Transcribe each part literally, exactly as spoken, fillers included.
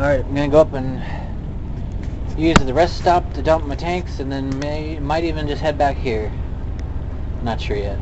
Alright, I'm gonna go up and use the rest stop to dump my tanks, and then may might even just head back here. Not sure yet.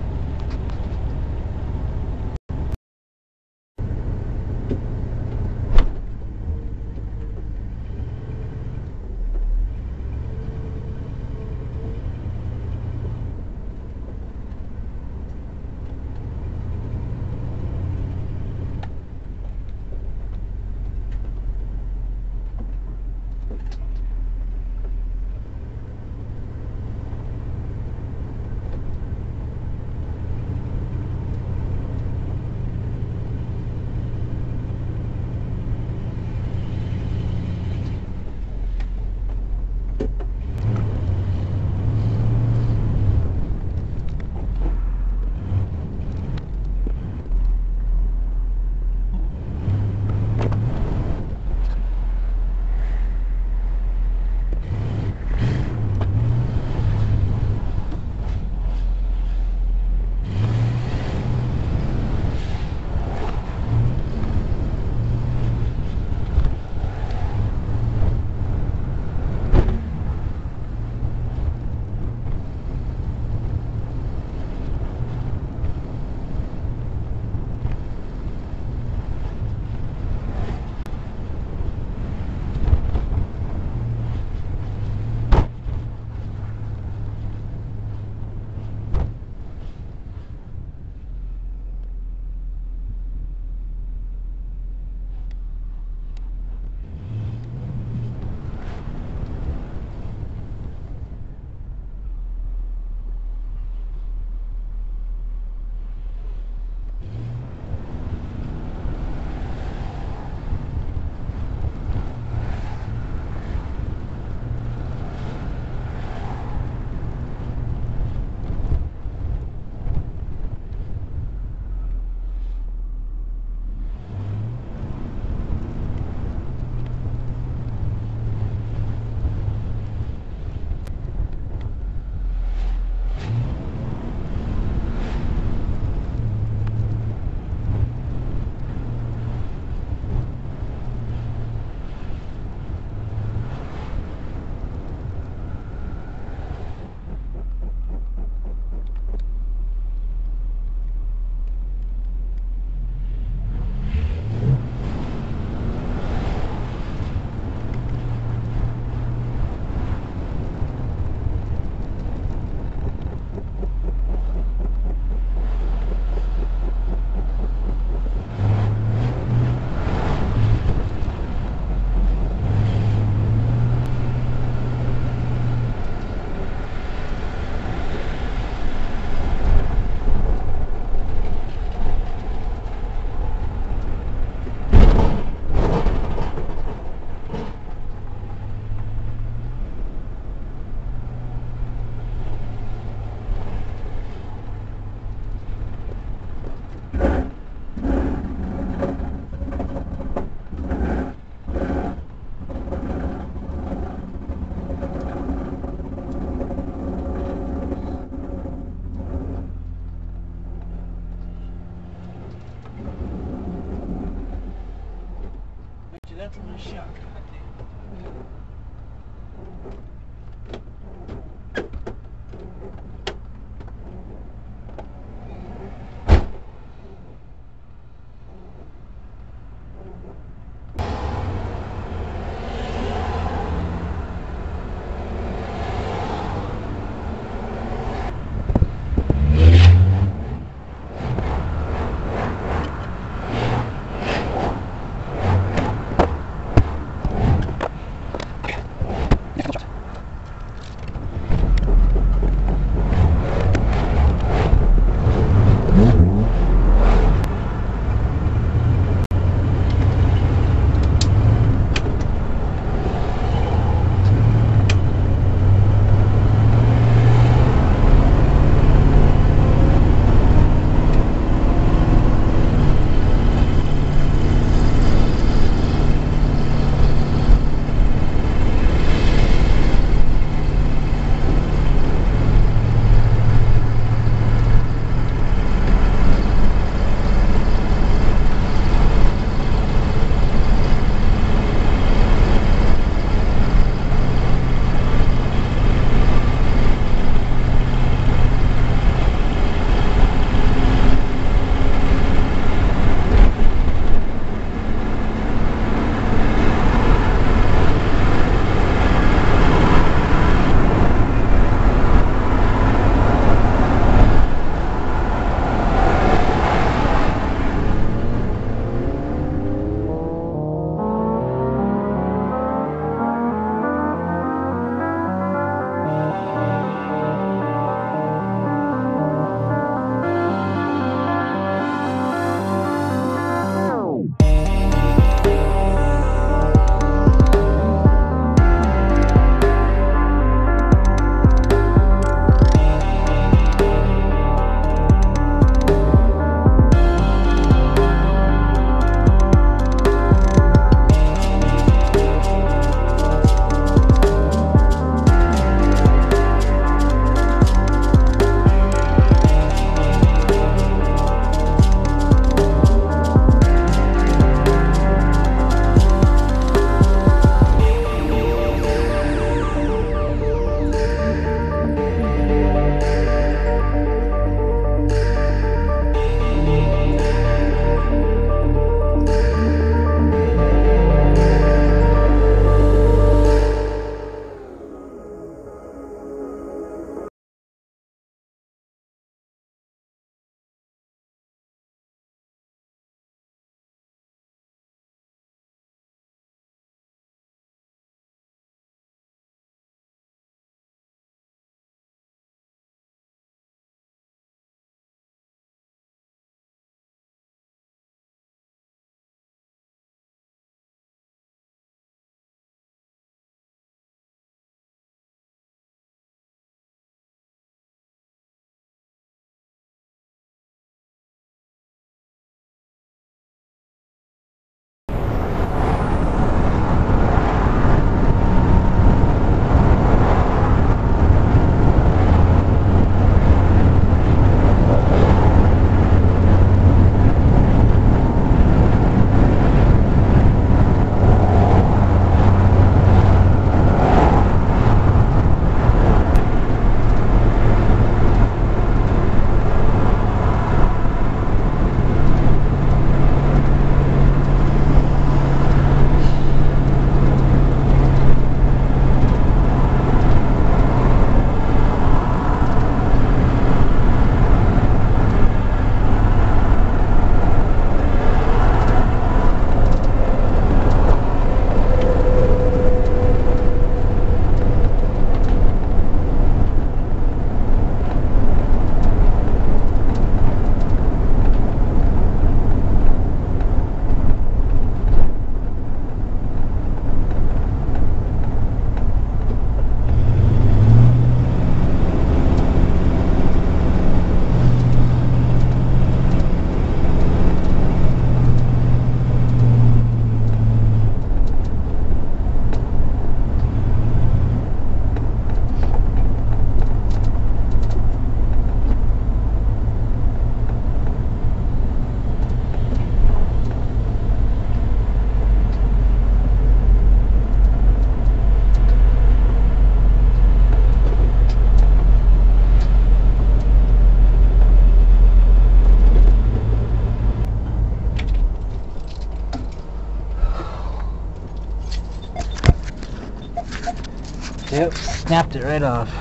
Yep, snapped it right off.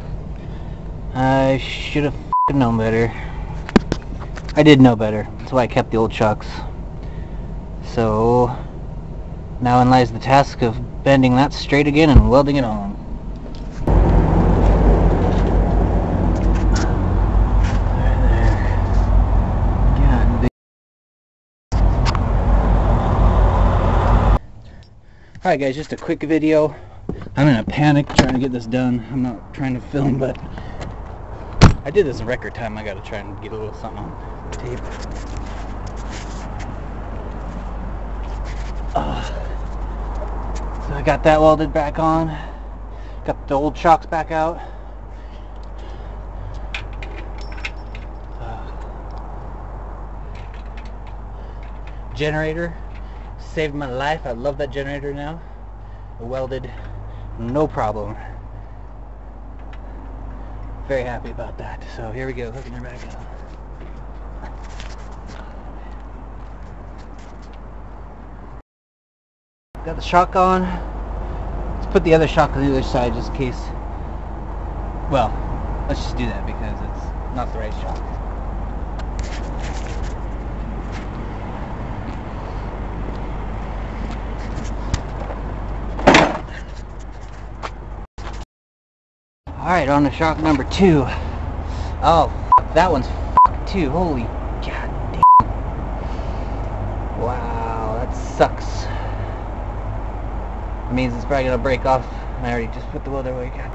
I should have f***ing known better. I did know better. That's why I kept the old shocks. So now in lies the task of bending that straight again and welding it on. Alright guys, just a quick video. I'm in a panic trying to get this done. I'm not trying to film, but I did this in record time. I gotta try and get a little something on tape. Uh, so I got that welded back on. Got the old shocks back out. Uh, generator. Saved my life. I love that generator now. Welded, no problem. Very happy about that. So here we go, hooking her back up. Got the shock on. Let's put the other shock on the other side just in case. Well, let's just do that because it's not the right shock. Alright, on to shock number two. Oh, f that one's f too. Holy god damn. Wow, that sucks. It means it's probably gonna break off. I already just put the welder away. God.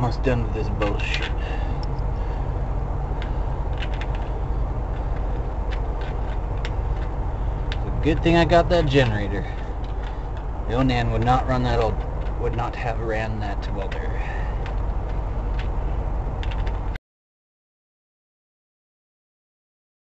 almost done with this bullshit. It's a good thing I got that generator. Yo Nan would not run that old, would not have ran that welder.